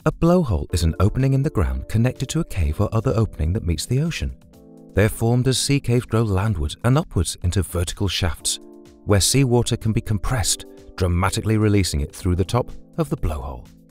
A blowhole is an opening in the ground connected to a cave or other opening that meets the ocean. They are formed as sea caves grow landward and upwards into vertical shafts, where seawater can be compressed, dramatically releasing it through the top of the blowhole.